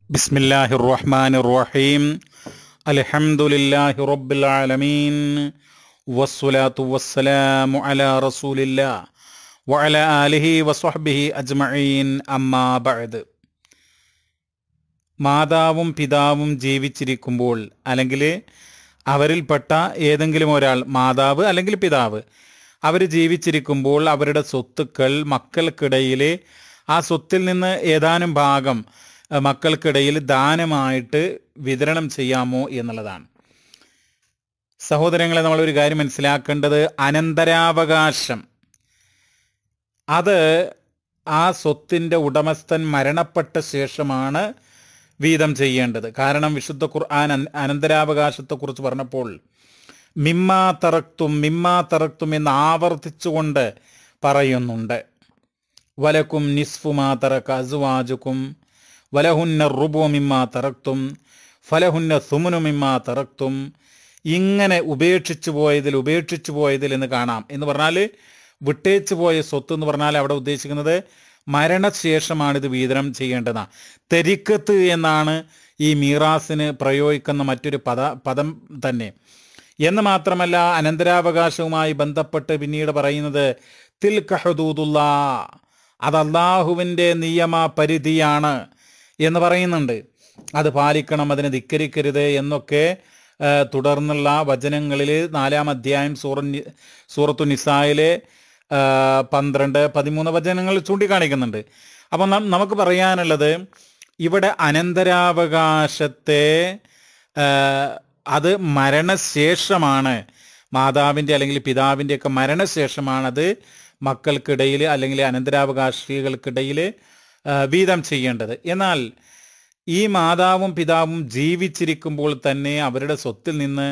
ബിസ്മില്ലാഹിർ റഹ്മാനിർ റഹീം. അൽഹംദുലില്ലാഹി റബ്ബിൽ ആലമീൻ വസ്സലാത്തു വസ്സലാമു അലാ റസൂലില്ലാഹ് വഅലാ ആലിഹി വസ്വഹ്ബിഹി അജ്മഈൻ. അമ്മാ ബഅദ്. മാതാവും പിതാവും ജീവിച്ചിരിക്കുമ്പോൾ, അല്ലെങ്കിൽ അവരിൽപ്പെട്ട ഏതെങ്കിലും ഒരാൾ, മാതാവ് അല്ലെങ്കിൽ പിതാവ്, അവർ ജീവിച്ചിരിക്കുമ്പോൾ അവരുടെ സ്വത്തുക്കൾ മക്കൾക്കിടയിൽ, ആ സ്വത്തിൽ നിന്ന് ഏതാനും ഭാഗം മക്കൾക്കിടയിൽ ദാനമായിട്ട് വിതരണം ചെയ്യാമോ എന്നുള്ളതാണ്. സഹോദരങ്ങളെ, നമ്മളൊരു കാര്യം മനസ്സിലാക്കേണ്ടത്, അനന്തരാവകാശം അത് ആ സ്വത്തിൻ്റെ ഉടമസ്ഥൻ മരണപ്പെട്ട ശേഷമാണ് വീതം ചെയ്യേണ്ടത്. കാരണം വിശുദ്ധ ഖുർആൻ അനന്തരാവകാശത്തെക്കുറിച്ച് പറഞ്ഞപ്പോൾ മിമ്മാ തറക്തും എന്ന് ആവർത്തിച്ചുകൊണ്ട് പറയുന്നുണ്ട്. വലക്കും നിസ്ഫു മാ തറക അസ്വാജുക്കും വലഹുന്ന റുബു മിമ്മാ തറക്തും ഫലഹുന്ന സുമുനു മിമ്മാ തറക്തും. ഇങ്ങനെ ഉപേക്ഷിച്ചു പോയതിൽ എന്ന് കാണാം. എന്ന് പറഞ്ഞാൽ വിട്ടേച്ചു പോയ സ്വത്ത് എന്ന് പറഞ്ഞാൽ അവിടെ ഉദ്ദേശിക്കുന്നത് മരണശേഷമാണ് ഇത് വീതനം ചെയ്യേണ്ടതാണ്. തെരിക്കത്ത് എന്നാണ് ഈ മീറാസിന് പ്രയോഗിക്കുന്ന മറ്റൊരു പദം തന്നെ. എന്ന് മാത്രമല്ല, അനന്തരാവകാശവുമായി ബന്ധപ്പെട്ട് പിന്നീട് പറയുന്നത് തിൽക ഹുദൂദുല്ലാഹ്, അത് അള്ളാഹുവിൻ്റെ നിയമ പരിധിയാണ് എന്ന് പറയുന്നുണ്ട്. അത് പാലിക്കണം, അതിനെ ധിക്കരിക്കരുത് എന്നൊക്കെ തുടർന്നുള്ള വചനങ്ങളിൽ 4-ാം അധ്യായം സൂറത്തു നിസായിലെ 12-13 വചനങ്ങൾ ചൂണ്ടിക്കാണിക്കുന്നുണ്ട്. അപ്പം നമുക്ക് പറയാനുള്ളത്, ഇവിടെ അനന്തരാവകാശത്തെ അത് മരണശേഷമാണ്, മാതാവിൻ്റെ അല്ലെങ്കിൽ പിതാവിൻ്റെയൊക്കെ മരണശേഷമാണത് മക്കൾക്കിടയിൽ അല്ലെങ്കിൽ അനന്തരാവകാശികൾക്കിടയിൽ വീതം ചെയ്യേണ്ടത്. എന്നാൽ ഈ മാതാവും പിതാവും ജീവിച്ചിരിക്കുമ്പോൾ തന്നെ അവരുടെ സ്വത്തിൽ നിന്ന്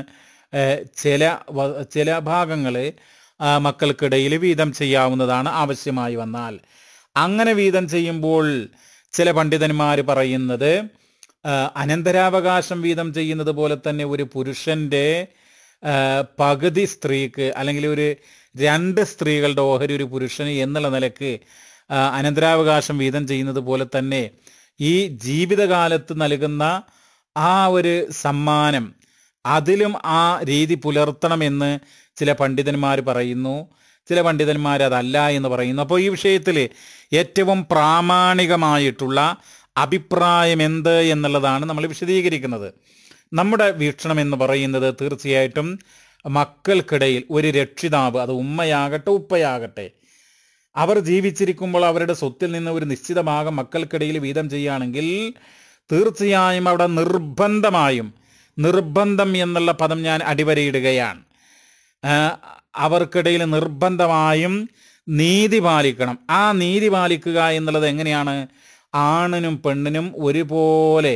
ചില ഭാഗങ്ങൾ മക്കൾക്കിടയിൽ വീതം ചെയ്യാവുന്നതാണ് ആവശ്യമായി വന്നാൽ. അങ്ങനെ വീതം ചെയ്യുമ്പോൾ ചില പണ്ഡിതന്മാർ പറയുന്നത്, അനന്തരാവകാശം വീതം ചെയ്യുന്നത് പോലെ തന്നെ ഒരു പുരുഷൻ്റെ പകുതി സ്ത്രീക്ക്, അല്ലെങ്കിൽ ഒരു 2 സ്ത്രീകളുടെ ഓഹരി ഒരു പുരുഷന് എന്നുള്ള നിലക്ക് അനന്തരാവകാശം വീതം ചെയ്യുന്നത് പോലെ തന്നെ ഈ ജീവിതകാലത്ത് നൽകുന്ന ആ ഒരു സമ്മാനം, അതിലും ആ രീതി പുലർത്തണമെന്ന് ചില പണ്ഡിതന്മാർ പറയുന്നു. ചില പണ്ഡിതന്മാർ അതല്ല എന്ന് പറയുന്നു. അപ്പോൾ ഈ വിഷയത്തിൽ ഏറ്റവും പ്രാമാണികമായിട്ടുള്ള അഭിപ്രായം എന്ത് എന്നുള്ളതാണ് നമ്മൾ വിശദീകരിക്കുന്നത്. നമ്മുടെ വീക്ഷണം എന്ന് പറയുന്നത്, തീർച്ചയായിട്ടും മക്കൾക്കിടയിൽ ഒരു രക്ഷിതാവ്, അത് ഉമ്മയാകട്ടെ ഉപ്പയാകട്ടെ, അവർ ജീവിച്ചിരിക്കുമ്പോൾ അവരുടെ സ്വത്തിൽ നിന്ന് ഒരു നിശ്ചിത ഭാഗം മക്കൾക്കിടയിൽ വീതം ചെയ്യുകയാണെങ്കിൽ തീർച്ചയായും അവിടെ നിർബന്ധം എന്നുള്ള പദം ഞാൻ അടിവരയിടുകയാണ്. അവർക്കിടയിൽ നിർബന്ധമായും നീതി പാലിക്കണം. ആ നീതി പാലിക്കുക എന്നുള്ളത് എങ്ങനെയാണ്? ആണിനും പെണ്ണിനും ഒരുപോലെ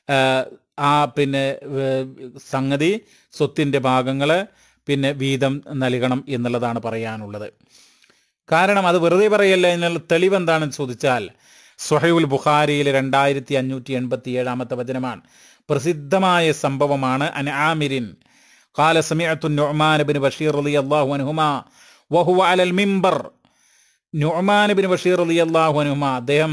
സംഗതി, സ്വത്തിൻ്റെ ഭാഗങ്ങൾ വീതം നൽകണം എന്നുള്ളതാണ് പറയാനുള്ളത്. കാരണം അത് വെറുതെ പറയല്ല. എന്നുള്ള തെളിവെന്താണെന്ന് ചോദിച്ചാൽ, സ്വഹീഹുൽ ബുഖാരിയിൽ 2587 വചനമാണ്. പ്രസിദ്ധമായ സംഭവമാണ്. അൻ ആമിരിൻ ഖാല സമിഅതു നുഅ്മാൻ ഇബ്നു ബഷീർ റളിയല്ലാഹു അൻഹുമാ വഹുവ അലൽ മിമ്പർ. നുഅ്മാൻ ഇബ്നു ബഷീർ റളിയല്ലാഹു അൻഹുമാ, അദ്ദേഹം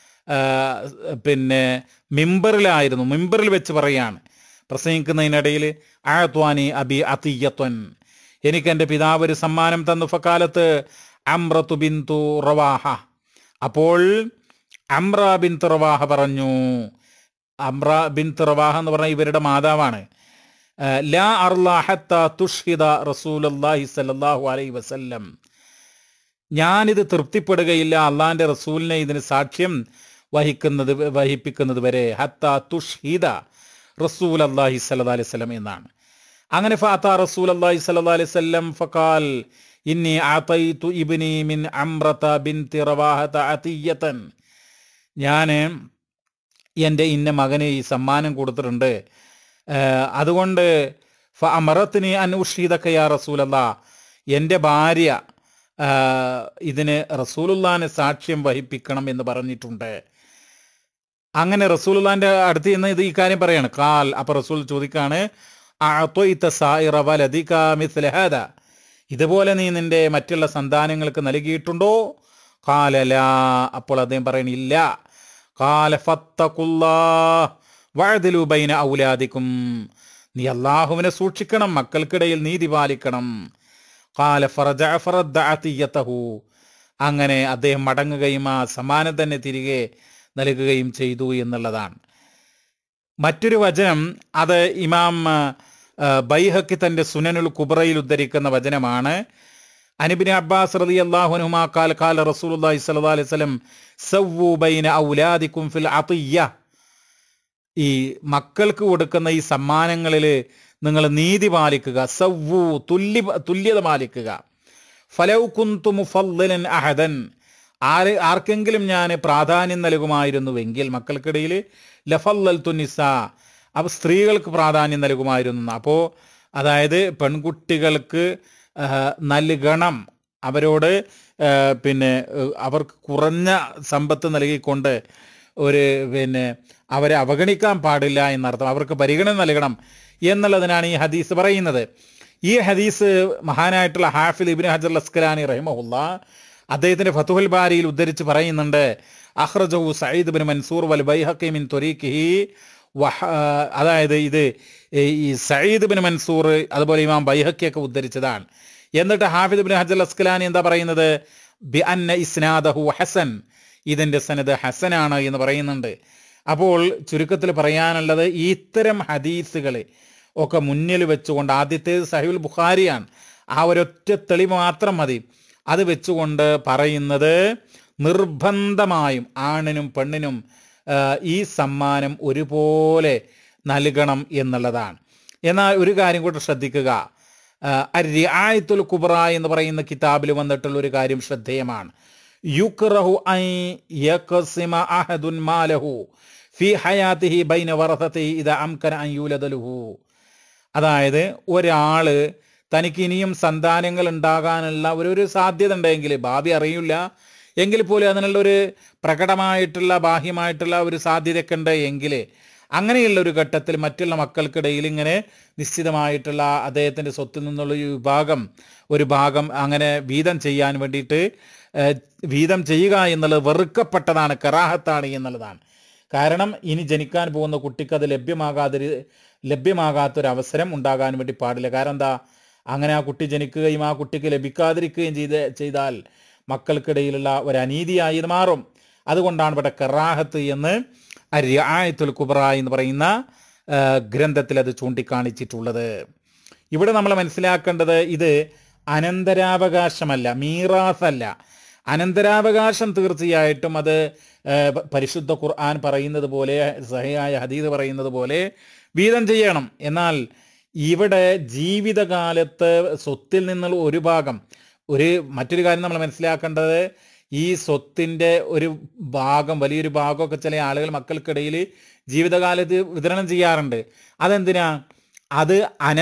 മിമ്പറിലായിരുന്നു. മിമ്പറിൽ വെച്ച് പറയാണ്, പ്രസംഗിക്കുന്നതിനിടയിൽ, അഅ്ത്വാനി അബി അതിയ്യത്തുൻ, എനിക്ക് എൻ്റെ പിതാവ് ഒരു സമ്മാനം തന്നു. ഫക്കാലത്ത് അംറത്തു ബിന്തു റവാഹ, അപ്പോൾ അംറ ബിന്ത് റവാഹ പറഞ്ഞു. അംറ ബിന്ത് റവാഹ എന്ന് പറഞ്ഞാൽ ഇവരുടെ മാതാവാണ്. ലാ അർലാ ഹത്താ തുഷ്ഹിദ റസൂലുള്ളാഹി സ്വല്ലല്ലാഹു അലൈഹി വസല്ലം, ഞാനിത് തൃപ്തിപ്പെടുകയില്ല അള്ളാഹിൻ്റെ റസൂലിനെ ഇതിന് സാക്ഷ്യം വഹിപ്പിക്കുന്നത് വരെ. ഹത്താ തുഷ്ഹിദ റസൂലുള്ളാഹി സ്വല്ലല്ലാഹു അലൈഹി വസല്ലം എന്നാണ്. അങ്ങനെ ഫഅതാ റസൂലുള്ളാഹി സ്വല്ലല്ലാഹു അലൈഹി വസല്ലം ഫഖാൽ ഇന്നി അഅതൈതു ഇബ്നി മിൻ അംറത ബിൻതി റവാഹത അതിയ്യതൻ, ഞാൻ എൻ്റെ ഇന്ന മകന് ഈ സമ്മാനം കൊടുത്തിട്ടുണ്ട്, അതുകൊണ്ട് ഫഅമറത്നി അൻ ഉഷ്ഹിദക യാ റസൂലല്ലാഹ്, എൻ്റെ ഭാര്യ ഇതിന് റസൂലുള്ളാഹിനെ സാക്ഷ്യം വഹിപ്പിക്കണം എന്ന് പറഞ്ഞിട്ടുണ്ട്. അങ്ങനെ റസൂലുള്ളാഹിൻ്റെ അടുത്ത് നിന്ന് ഈ കാര്യം പറയാണ്. ഖാൽ, അപ്പോൾ റസൂൽ ചോദിക്കാണ്, അഅതൈത സായിറ വലദിക മിസ്ല ഹാദാ, ഇതുപോലെ നീ നിൻ്റെ മറ്റുള്ള സന്താനങ്ങൾക്ക് നൽകിയിട്ടുണ്ടോ? ഖാല ലാ, അപ്പോൾ അദ്ദേഹം പറയണില്ല. ഖാല ഫത്തഖുല്ലാഹ് വഅദ്ലു ബൈന ഔലാദിക്കും, നീ അല്ലാഹുവിനെ സൂക്ഷിക്കണം, മക്കൾക്കിടയിൽ നീതി പാലിക്കണം. ഖാല ഫറജഅ ഫറദ്ദഅ അതിയ്യതഹു, അങ്ങനെ അദ്ദേഹം മടങ്ങുകയും ആ സമ്മാനം തന്നെ തിരികെ നൽകുകയും ചെയ്തു എന്നുള്ളതാണ്. മറ്റൊരു വചനം അത് ഇമാം ബൈഹഖി തന്റെ സുനനുൽ കുബ്രയിൽ ഉദ്ധരിക്കുന്ന വചനമാണ്. അനിബ്നു അബ്ബാസ് റളിയല്ലാഹു അൻഹുമാ ഖാല ഖാല റസൂലുള്ളാഹി സ്വല്ലല്ലാഹു അലൈഹി വസല്ലം സവ്വു ബൈന ഔലാദിക്കും ഫിൽ അതിയ്യ, ഈ മക്കൾക്ക് കൊടുക്കുന്ന ഈ സമ്മാനങ്ങളിൽ നിങ്ങൾ നീതി പാലിക്കുക. സവ്വു, തുല്യത പാലിക്കുക. ഫലൗ കുന്തു മുഫദ്ദിലൻ അഹദൻ, ആർക്കെങ്കിലും ഞാൻ പ്രാധാന്യം നൽകുമായിരുന്നുവെങ്കിൽ മക്കൾക്കിടയിൽ ലഫല്ലൽതു നിസാ, അപ്പോൾ സ്ത്രീകൾക്ക് പ്രാധാന്യം നൽകുമായിരുന്നു. അപ്പോൾ അതായത് പെൺകുട്ടികൾക്ക് നൽകണം, അവരോട് അവർക്ക് കുറഞ്ഞ സമ്പത്ത് നൽകിക്കൊണ്ട് അവരെ അവഗണിക്കാൻ പാടില്ല എന്നർത്ഥം, അവർക്ക് പരിഗണന നൽകണം എന്നുള്ളതിനാണ് ഈ ഹദീസ് പറയുന്നത്. ഈ ഹദീസ് മഹാനായിട്ടുള്ള ഹാഫിദ് ഇബ്നു ഹജർ അസ്ഖലാനി റഹിമഹുല്ലാ അദ്ദേഹത്തിന്റെ ഫതുഹുൽ ബാരിയിൽ ഉദ്ധരിച്ച് പറയുന്നുണ്ട്, അഖ്റജഹു സഈദ് ഇബ്നു മൻസൂർ വൽ ബൈഹഖി മിൻ തുരീഖിഹി, അതായത് ഇത് ഈ സഈദ് ഇബ്നു മൻസൂർ അതുപോലെ ഇമാം ബൈഹഖിയൊക്കെ ഉദ്ധരിച്ചതാണ്. എന്നിട്ട് ഹാഫിദ് ഇബ്നു ഹജർ അസ്ഖലാനി എന്താ പറയുന്നത്, ബി അന്ന ഇസ്നാദഹു ഹസൻ, ഇതിന്റെ സനദ് ഹസനാണ് എന്ന് പറയുന്നുണ്ട്. അപ്പോൾ ചുരുക്കത്തിൽ പറയാനുള്ളത്, ഇത്തരം ഹദീസുകൾ ഒക്കെ മുന്നിൽ വെച്ചുകൊണ്ട്, ആദ്യത്തേത് സഹീഹുൽ ബുഖാരിയാണ്, ആ ഒരൊറ്റ തെളിവ് മാത്രം മതി, അത് വെച്ചുകൊണ്ട് പറയുന്നത് നിർബന്ധമായും ആണിനും പെണ്ണിനും ഈ സമ്മാനം ഒരുപോലെ നൽകണം എന്നുള്ളതാണ്. എന്നാൽ ഒരു കാര്യം കൂടെ ശ്രദ്ധിക്കുക, അർ-റിആയത്തുൽ കുബ്ര എന്ന് പറയുന്ന കിതാബിൽ വന്നിട്ടുള്ള ഒരു കാര്യം ശ്രദ്ധേയമാണ്. യുക്റഹു അൻ യഖ്സിമ അഹദുൻ മാലഹു ഫി ഹയാതിഹി ബൈന വറസതിഹി ഇദാ അംകന അൻ യൂലദ ലഹു, അതായത് ഒരാള് തനിക്ക് ഇനിയും സന്താനങ്ങൾ ഉണ്ടാകാനുള്ള ഒരു സാധ്യത ഉണ്ടെങ്കിൽ, ഭാവി അറിയില്ല എങ്കിൽ പോലും അതിനുള്ള ഒരു പ്രകടമായിട്ടുള്ള ബാഹ്യമായിട്ടുള്ള ഒരു സാധ്യതയൊക്കെ ഉണ്ട് എങ്കിൽ, അങ്ങനെയുള്ള ഒരു ഘട്ടത്തിൽ മറ്റുള്ള മക്കൾക്കിടയിൽ ഇങ്ങനെ നിശ്ചിതമായിട്ടുള്ള അദ്ദേഹത്തിൻ്റെ സ്വത്തിൽ നിന്നുള്ള ഒരു ഭാഗം അങ്ങനെ വീതം ചെയ്യാൻ വേണ്ടിയിട്ട് വീതം ചെയ്യുക എന്നുള്ളത് വെറുക്കപ്പെട്ടതാണ്, കറാഹത്താണ് എന്നുള്ളതാണ്. കാരണം ഇനി ജനിക്കാൻ പോകുന്ന കുട്ടിക്ക് അത് ലഭ്യമാകാത്തൊരവസരം ഉണ്ടാകാൻ വേണ്ടി പാടില്ല. കാരണം എന്താ, അങ്ങനെ ആ കുട്ടി ജനിക്കുകയും ആ കുട്ടിക്ക് ലഭിക്കാതിരിക്കുകയും ചെയ്താൽ മക്കൾക്കിടയിലുള്ള ഒരു അനീതിയായി ഇത് മാറും. അതുകൊണ്ടാണ് ഇവിടെ കറാഹത്ത് എന്ന് അർ-റിആയത്തുൽ കുബ്ര എന്ന് പറയുന്ന ഗ്രന്ഥത്തിൽ അത് ചൂണ്ടിക്കാണിച്ചിട്ടുള്ളത്. ഇവിടെ നമ്മൾ മനസ്സിലാക്കേണ്ടത്, ഇത് അനന്തരാവകാശമല്ല, മീറാസല്ല. അനന്തരാവകാശം തീർച്ചയായിട്ടും അത് പരിശുദ്ധ ഖുർആൻ പറയുന്നത് പോലെ, സഹിഹായ ഹദീസ് പറയുന്നത് പോലെ വീതം ചെയ്യണം. എന്നാൽ ഇവിടെ ജീവിതകാലത്ത് സ്വത്തിൽ നിന്നുള്ള ഒരു ഭാഗം, മറ്റൊരു കാര്യം നമ്മൾ മനസ്സിലാക്കേണ്ടത്, ഈ സ്വത്തിൻ്റെ ഒരു ഭാഗം, വലിയൊരു ഭാഗമൊക്കെ ചില ആളുകൾ മക്കൾക്കിടയിൽ ജീവിതകാലത്ത് വിതരണം ചെയ്യാറുണ്ട്. അതെന്തിനാ? അത്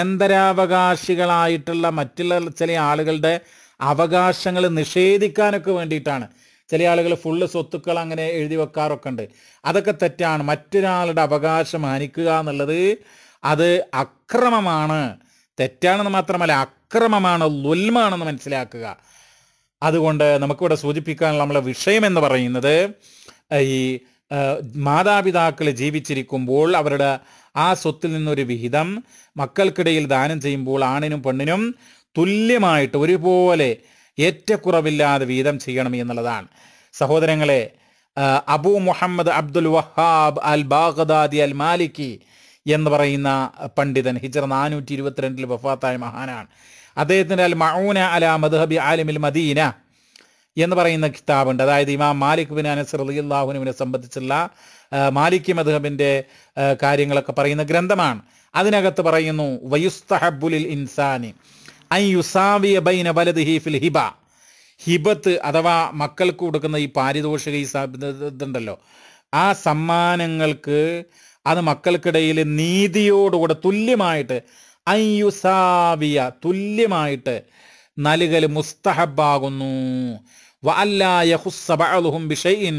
അനന്തരാവകാശികളായിട്ടുള്ള മറ്റുള്ള ചില ആളുകളുടെ അവകാശങ്ങൾ നിഷേധിക്കാനൊക്കെ വേണ്ടിയിട്ടാണ്. ചില ആളുകൾ ഫുള്ള് സ്വത്തുക്കൾ അങ്ങനെ എഴുതി വെക്കാറൊക്കെ ഉണ്ട്. അതൊക്കെ തെറ്റാണ്. മറ്റൊരാളുടെ അവകാശം മാനിക്കുക എന്നുള്ളത് അത് അക്രമമാണ്, തെറ്റാണെന്ന് മാത്രമല്ല അക്രമമാണ്, ളുൽമാണെന്ന് മനസ്സിലാക്കുക. അതുകൊണ്ട് നമുക്കിവിടെ സൂചിപ്പിക്കാനുള്ള നമ്മളെ വിഷയം എന്ന് പറയുന്നത്, ഈ മാതാപിതാക്കൾ ജീവിച്ചിരിക്കുമ്പോൾ അവരുടെ ആ സ്വത്തിൽ നിന്നൊരു വിഹിതം മക്കൾക്കിടയിൽ ദാനം ചെയ്യുമ്പോൾ ആണിനും പെണ്ണിനും തുല്യമായിട്ട് ഒരുപോലെ ഏറ്റക്കുറവില്ലാതെ വീതം ചെയ്യണം എന്നുള്ളതാണ്. സഹോദരങ്ങളെ, Abu Muhammad Abdul Wahab al Baghdadi al Maliki എന്ന് പറയുന്ന പണ്ഡിതൻ ഹിജ്റ 422 വഫാത്തായ മഹാനാണ്. അദ്ദേഹത്തിൻ്റെ അൽ മഊന അലാ മദ്ഹബി ആലിമിൽ മദീന എന്ന് പറയുന്ന കിതാബുണ്ട്. അതായത് ഇമാം മാലിക് ബിൻ അനസ് റളിയല്ലാഹു അൻഹുവിനെ സംബന്ധിച്ചുള്ള മാലിക്കി മദ്ഹബിൻ്റെ കാര്യങ്ങളൊക്കെ പറയുന്ന ഗ്രന്ഥമാണ്. അതിനകത്ത് പറയുന്നു, വയുസ്തഹബ്ബു ലിൽ ഇൻസാനി അൻ യുസാവിയ ബൈന വലദിഹി ഫിൽ ഹിബ, ഹിബത്ത് അഥവാ മക്കൾക്ക് കൊടുക്കുന്ന ഈ പാരിതോഷിക ഇതുണ്ടല്ലോ, ആ സമ്മാനങ്ങൾക്ക് അത് മക്കൾക്കിടയിൽ നീതിയോടുകൂടെ തുല്യമായിട്ട്, അൻ യുസാവിയ തുല്യമായിട്ട് നൽകൽ മുസ്തഹബാകുന്നു. വഅല്ലാ യഖുസ്സ ബഅദുഹും ബിശൈഇൻ,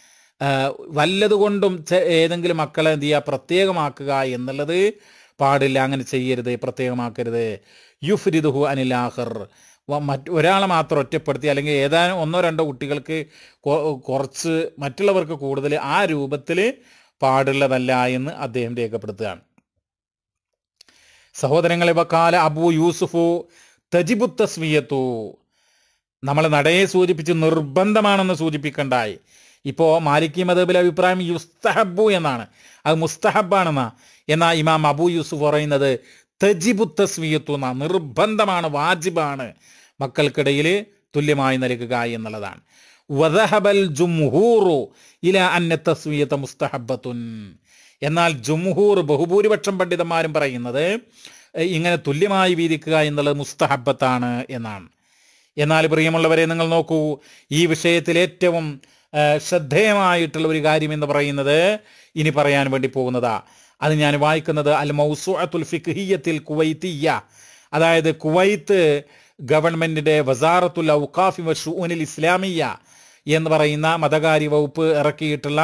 വല്ലതുകൊണ്ടും ഏതെങ്കിലും മക്കളെ എന്ത് ചെയ്യുക, പ്രത്യേകമാക്കുക എന്നുള്ളത് പാടില്ല. അങ്ങനെ ചെയ്യരുത്, പ്രത്യേകമാക്കരുത്. യുഫ്രിദുഹു അനിൽ ആഖിർ, ഒരാളെ മാത്രം ഒറ്റപ്പെടുത്തി അല്ലെങ്കിൽ ഏതാനും ഒന്നോ രണ്ടോ കുട്ടികൾക്ക് കുറച്ച് മറ്റുള്ളവർക്ക് കൂടുതൽ ആ രൂപത്തിൽ പാടുള്ളതല്ല എന്ന് അദ്ദേഹം രേഖപ്പെടുത്തുകയാണ്. സഹോദരങ്ങളെ, വക്കാല അബൂ യൂസുഫു തജിബു തസ്വിയത്തു, നമ്മൾ നടയെ സൂചിപ്പിച്ച് നിർബന്ധമാണെന്ന് സൂചിപ്പിക്കണ്ടായി. ഇപ്പോൾ മാലിക്കി മദ്ഹബിലെ അഭിപ്രായം യുസ്തഹബു എന്നാണ്, അത് മുസ്തഹബാണെന്നാ. എന്നാൽ ഇമാം അബൂ യൂസുഫ് പറയുന്നത് തജിബു തസ്വിയത്തു എന്നാ, നിർബന്ധമാണ്, വാജിബാണ് മക്കൾക്കിടയിൽ തുല്യമായി നൽകുക എന്നുള്ളതാണ്. വദഹബൽ ജുംഹൂറു ഇല അന്ന തസ്വിയത മുസ്തഹബത്തുൻ, എന്നാൽ ജുംഹൂർ ബഹുഭൂരിപക്ഷം പണ്ഡിതന്മാരും പറയുന്നത് ഇങ്ങനെ തുല്യമായി വീതിക്കുക എന്നുള്ളത് മുസ്തഹബത്താണ് എന്നാണ്. എന്നാൽ പ്രിയമുള്ളവരെ, നിങ്ങൾ നോക്കൂ, ഈ വിഷയത്തിൽ ഏറ്റവും ശ്രദ്ധേയമായിട്ടുള്ള ഒരു കാര്യം എന്ന് പറയുന്നത് ഇനി പറയാൻ വേണ്ടി പോകുന്നതാ. അത് ഞാൻ വായിക്കുന്നത് അൽ മൗസൂഅത്തുൽ ഫിഖ്ഹിയ്യത്തിൽ കുവൈത്തിയ്യ, അതായത് കുവൈത്ത് ഗവൺമെന്റിന്റെ വസാറത്തുൽ ഔഖാഫി വശുഊനിൽ ഇസ്ലാമിയ്യ എന്ന് പറയുന്ന മതകാര്യ വകുപ്പ് ഇറക്കിയിട്ടുള്ള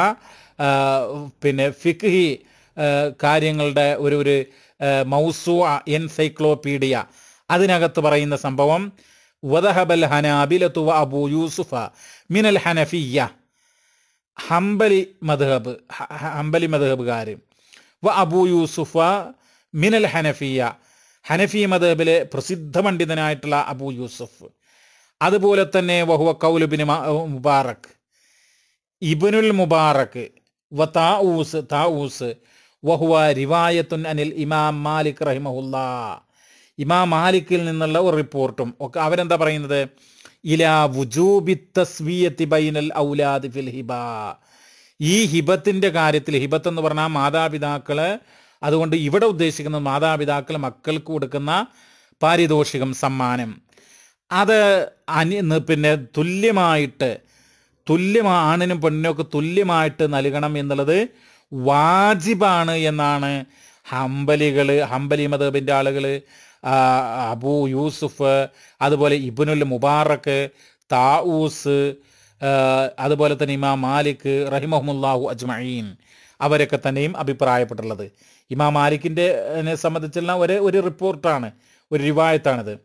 ഫിഖ്ഹി കാര്യങ്ങളുടെ ഒരു മൗസൂഅ എൻസൈക്ലോപീഡിയ, അതിനകത്ത് പറയുന്ന സംഭവം വദഹബൽ ഹനാബിലതു വ അബൂ യൂസുഫ മിനൽ ഹനഫിയ്യ, ഹംബലി മദ്ഹബുകാർ, വ അബൂ യൂസുഫ മിനൽ ഹനഫിയ്യ, ഹനഫി മദ്ഹബിലെ പ്രസിദ്ധ പണ്ഡിതനായിട്ടുള്ള അബൂ യൂസുഫ്. അതുപോലെ തന്നെ വഹുവ ഖൗലു ഇബ്നു മുബാറക്, ഇബ്നുൽ മുബാറക്, വ താഊസ് വഹുവ റിവായത്തുൻ അനിൽ ഇമാം മാലിക് റഹിമഹുല്ലാ, ഇമാം മാലിക്കിൽ നിന്നുള്ള ഒരു റിപ്പോർട്ടും ഒക്കെ. അവരെന്താ പറയുന്നത്? ഇലാ വുജൂബി തസ്വിയത്തി ബൈനൽ ഔലാദി ഫിൽ ഹിബ, ഈ ഹിബത്തിന്റെ കാര്യത്തിൽ, ഹിബത്ത് എന്ന് പറഞ്ഞാൽ മാതാപിതാക്കള്, അതുകൊണ്ട് ഇവിടെ ഉദ്ദേശിക്കുന്നത് മാതാപിതാക്കൾ മക്കൾക്ക് കൊടുക്കുന്ന പാരിതോഷികം, സമ്മാനം, അത് തുല്യമായിട്ട് ആണിനും പെണ്ണിനൊക്കെ തുല്യമായിട്ട് നൽകണം എന്നുള്ളത് വാജിബാണ് എന്നാണ് ഹംബലി മദ്ഹബിൻ്റെ ആളുകൾ, അബൂ യൂസുഫ്, അതുപോലെ ഇബ്നുൽ മുബാറക്, താഊസ്, അതുപോലെ തന്നെ ഇമാം മാലിക് റഹിമഹുമുല്ലാഹു അജ്മഈൻ, അവരൊക്കെ തന്നെയും അഭിപ്രായപ്പെട്ടുള്ളത്. ഇമാം മാലിക്കിൻ്റെ സംബന്ധിച്ചുള്ള ഒരു റിപ്പോർട്ടാണ്, ഒരു റിവായത്താണിത്.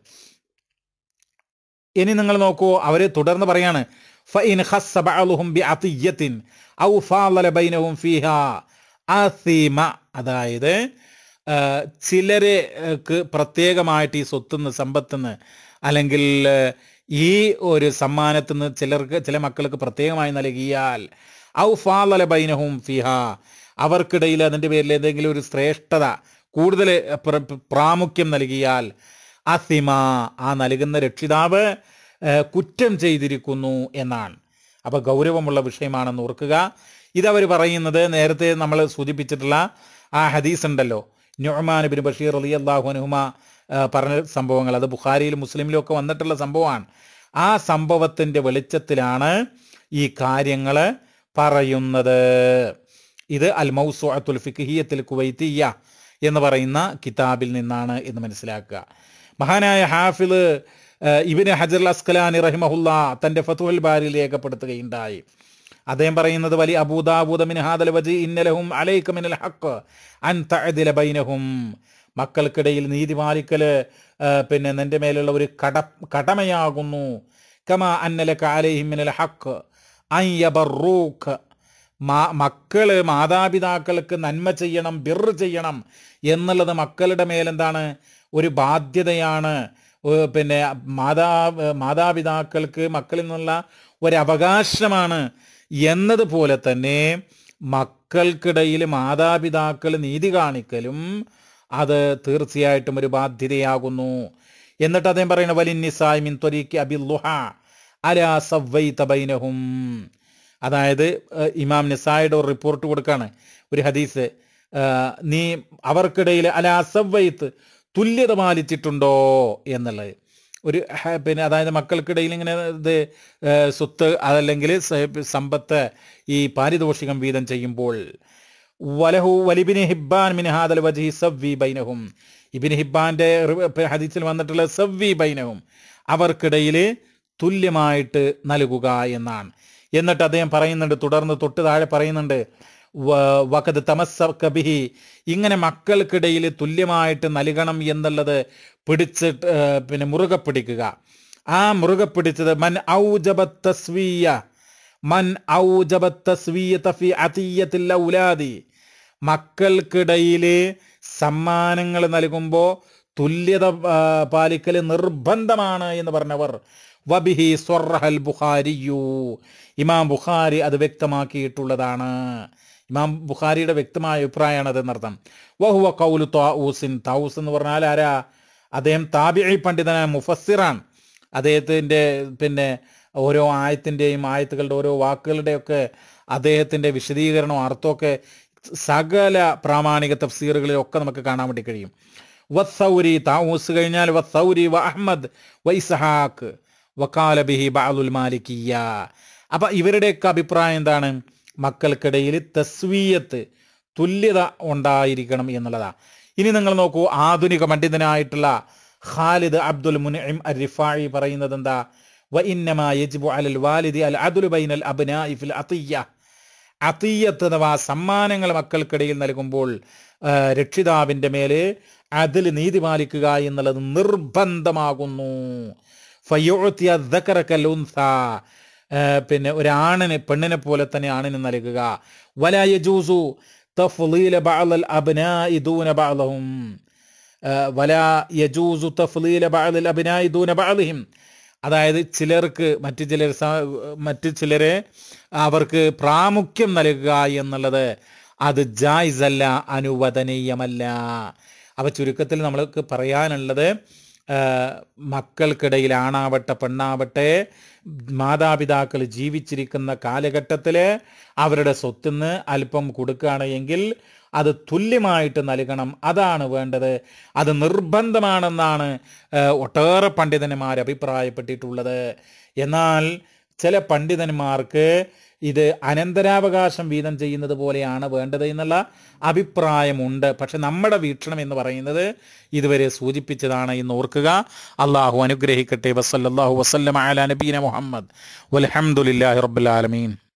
ഇനി നിങ്ങൾ നോക്കൂ, അവർ തുടർന്ന് പറയാണ് ഫഇൻ ഖസ്സ ബഅലുഹും ബിഅതിയ്യത്തിൻ ഔ ഫാളല ബൈനഹും ഫീഹാ ആസിമ, അതായത് ചിലർക്ക് പ്രത്യേകമായിട്ട് ഈ സ്വത്തുനിന്ന്, സമ്പത്തുനിന്ന്, അല്ലെങ്കിൽ ഈ ഒരു സമ്മാനത്തിൽ നിന്ന് ചില മക്കൾക്ക് പ്രത്യേകമായി നൽകിയാൽ, ഔ ഫാളല ബൈനഹും ഫിഹാ, അവർക്കിടയിൽ അതിൻ്റെ പേരിൽ ഏതെങ്കിലും ഒരു ശ്രേഷ്ഠത, കൂടുതൽ പ്രാമുഖ്യം നൽകിയാൽ, അസിമ, ആ നൽകുന്ന രക്ഷിതാവ് കുറ്റം ചെയ്തിരിക്കുന്നു എന്നാണ്. അപ്പോൾ ഗൗരവമുള്ള വിഷയമാണെന്ന് ഓർക്കുക. ഇതവർ പറയുന്നത് നേരത്തെ നമ്മൾ സൂചിപ്പിച്ചിട്ടുള്ള ആ ഹദീസ് ഉണ്ടല്ലോ, നുഅ്മാൻ ഇബ്നു ബഷീർ റളിയല്ലാഹു അൻഹുമ പറഞ്ഞ സംഭവങ്ങൾ, അത് ബുഖാരിയിലും മുസ്ലിമിലും ഒക്കെ വന്നിട്ടുള്ള സംഭവമാണ്. ആ സംഭവത്തിൻ്റെ വെളിച്ചത്തിലാണ് ഈ കാര്യങ്ങൾ പറയുന്നത്. ഇത് അൽ മൗസൂഅത്തുൽ ഫിഖ്ഹിയ്യത്തിൽ കുവൈത്തിയ്യ എന്ന് പറയുന്ന കിതാബിൽ നിന്നാണ് എന്ന് മനസ്സിലാക്കുക. മഹാനായ ഹാഫിദ് ഇബ്നു ഹജർ അൽ അസ്ഖലാനി റഹിമഹുല്ലാ തൻ്റെ ഫത്ഹുൽ ബാരിയിൽ രേഖപ്പെടുത്തുകയുണ്ടായി. അദ്ദേഹം പറയുന്നത്, വലി അബൂ ദാവൂദ മിൻ ഹാദൽ വജി ഇന്നലഹും അലൈക മിനൽ ഹഖ് അൻ തഅദില ബൈനഹും, മക്കൾക്കിടയിൽ നീതി പാലിക്കൽ നിന്റെ മേലുള്ള ഒരു കടമയാകുന്നു. കമാ അന്നലക അലൈഹിം മിനൽ ഹഖ് അൻ യബറൂക, മക്കള് മാതാപിതാക്കൾക്ക് നന്മ ചെയ്യണം, ബിർ ചെയ്യണം എന്നുള്ളത് മക്കളുടെ മേലെന്താണ്, ഒരു ബാധ്യതയാണ്. മാതാപിതാക്കൾക്ക് മക്കളിൽ നിന്നുള്ള ഒരവകാശമാണ് എന്നതുപോലെ തന്നെ മക്കൾക്കിടയിൽ മാതാപിതാക്കൾ നീതി കാണിക്കലും അത് തീർച്ചയായിട്ടും ഒരു ബാധ്യതയാകുന്നു. എന്നിട്ട് അദ്ദേഹം പറയുന്നത്, വലിന്നിസായി മിൻ ത്വരീഖി അബിൽ ളുഹാ അലാ സവ്വൈത ബൈനഹും, അതായത് ഇമാം നിസായിയുടെ ഒരു റിപ്പോർട്ട് കൊടുക്കാണ്, ഒരു ഹദീസ്, നീ അവർക്കിടയിൽ അലാ സവ്വൈത്ത്, തുല്യത പാലിച്ചിട്ടുണ്ടോ എന്നുള്ളത്. ഒരു അതായത് മക്കൾക്കിടയിൽ ഇങ്ങനെ ഇത് സ്വത്ത് അതല്ലെങ്കിൽ സമ്പത്ത് ഈ പാരിതോഷികം വീതം ചെയ്യുമ്പോൾ, വലഹു വലിബിന് ഹിബ്ബാൻ മിൻ ഹാദൽ വജ്ഹി സവ്വി ബൈനഹും, ഇബ്നു ഹിബ്ബാന്റെ ഹദീസിൽ വന്നിട്ടുള്ള സവ്വി ബൈനഹും, അവർക്കിടയിൽ തുല്യമായിട്ട് നൽകുക എന്നാണ്. എന്നിട്ട് അദ്ദേഹം പറയുന്നുണ്ട്, തുടർന്ന് തൊട്ട് താഴെ പറയുന്നുണ്ട്, വഖദ് തമസ്സക ബിഹി, ഇങ്ങനെ മക്കൾക്കിടയിൽ തുല്യമായിട്ട് നൽകണം എന്നുള്ളത് മുറുകെ പിടിക്കുക. ആ മുറുകെ പിടിച്ചത് മൻ ഔജബ തസ്വിയത ഫി അതിയ്യത്തിൽ ഔലാദി, മക്കൾക്കിടയിൽ സമ്മാനങ്ങൾ നൽകുമ്പോൾ തുല്യത പാലിക്കൽ നിർബന്ധമാണ് എന്ന് പറഞ്ഞവർ വബിഹി സ്വറഹൽ ബുഖാരിയു, ഇമാം ബുഖാരി അത് വ്യക്തമാക്കിയിട്ടുള്ളതാണ്. ഇമാം ബുഖാരിയുടെ വ്യക്തമായ അഭിപ്രായമാണ് അതെന്നർത്ഥം. വഹുവ ഖൗലു താഊസിൻ, താഊസ് എന്ന് പറഞ്ഞാൽ ആരാ? അദ്ദേഹം താബിഈ പണ്ഡിതനായ മുഫസ്സിറാണ്. അദ്ദേഹത്തിൻ്റെ ഓരോ ആയത്തിൻ്റെയും ആയത്തുകളുടെ ഓരോ വാക്കുകളുടെയൊക്കെ അദ്ദേഹത്തിൻ്റെ വിശദീകരണവും അർത്ഥമൊക്കെ സകല പ്രാമാണിക തഫ്സീറുകളിലൊക്കെ നമുക്ക് കാണാൻ വേണ്ടി കഴിയും. വസ്സൗരി, താഊസ് കഴിഞ്ഞാൽ വസ്സൗരി വ അഹ്മദ് വ ഇസ്ഹാഖ് വഖാല ബിഹി ബഅദുൽ മാലിക്കിയ്യ. അപ്പം ഇവരുടെയൊക്കെ അഭിപ്രായം എന്താണ്? മക്കൾക്കിടയിൽ തസ്വീയത്ത്, തുല്യത ഉണ്ടായിരിക്കണം എന്നുള്ളതാണ്. ഇനി നിങ്ങൾ നോക്കൂ, ആധുനിക പണ്ഡിതനായിട്ടുള്ള ഖാലിദ് അബ്ദുൽ മുൻഇം അർ-റിഫാഇ പറയുന്നത് എന്താ? വ ഇന്നമാ യജിബു അലൽ വാലിദി അൽ അദ്ലു ബൈനൽ അബ്നാഇ ഫിൽ അതിയ്യ, അതിയ്യത്ത് അഥവാ സമ്മാനങ്ങൾ മക്കൾക്കിടയിൽ നൽകുമ്പോൾ രക്ഷിതാവിൻ്റെ മേല് അതിൽ നീതി പാലിക്കുക എന്നുള്ളത് നിർബന്ധമാകുന്നു. ഫയുഅ്തിയ ദക്കറ കൽ ഉൻസ, ഒരാണിന് പെണ്ണിനെ പോലെ തന്നെ ആണിന് നൽകുക. വലാ യജൂസു തഫ്ളീല ബഅദൽ അബ്നാഇ ദൂന ബഅദഹും, വലാ യജൂസു തഫ്ളീല ബഅദൽ അബ്നാഇ ദൂന ബഅദിഹിം, അതായത് ചിലർക്ക് മറ്റു ചിലരെ അവർക്ക് പ്രാമുഖ്യം നൽകുക എന്നുള്ളത് അത് ജായിസല്ല, അനുവദനീയമല്ല. അപ്പോൾ ചുരുക്കത്തിൽ നമ്മൾക്ക് പറയാനുള്ളത്, മക്കൾക്കിടയിൽ ആണാവട്ടെ പെണ്ണാവട്ടെ മാതാപിതാക്കൾ ജീവിച്ചിരിക്കുന്ന കാലഘട്ടത്തിൽ അവരുടെ സ്വത്തിന്ന് അല്പം കൊടുക്കുകയാണ് എങ്കിൽ അത് തുല്യമായിട്ട് നൽകണം, അതാണ് വേണ്ടത്. അത് നിർബന്ധമാണെന്നാണ് ഒട്ടേറെ പണ്ഡിതന്മാർ അഭിപ്രായപ്പെട്ടിട്ടുള്ളത്. എന്നാൽ ചില പണ്ഡിതന്മാർക്ക് ഇത് അനന്തരാവകാശം വീതം ചെയ്യുന്നത് പോലെയാണ് വേണ്ടത് എന്നുള്ള അഭിപ്രായമുണ്ട്. പക്ഷെ നമ്മുടെ വീക്ഷണം എന്ന് പറയുന്നത് ഇതുവരെ സൂചിപ്പിച്ചതാണ് എന്ന് ഓർക്കുക. അള്ളാഹു അനുഗ്രഹിക്കട്ടെ. വസല്ലല്ലാഹു വസല്ലമ അലാ നബീന മുഹമ്മദ് വൽഹംദുലില്ലാഹി റബ്ബിൽ ആലമീൻ.